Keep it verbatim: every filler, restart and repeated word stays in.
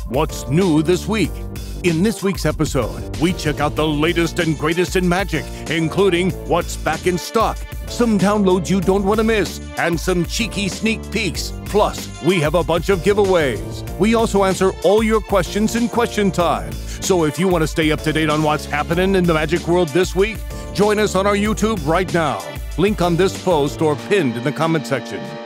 What's new this week? In this week's episode, we check out the latest and greatest in Magic, including what's back in stock, some downloads you don't want to miss, and some cheeky sneak peeks. Plus, we have a bunch of giveaways. We also answer all your questions in Question Time. So if you want to stay up to date on what's happening in the Magic world this week, join us on our YouTube right now. Link on this post or pinned in the comment section.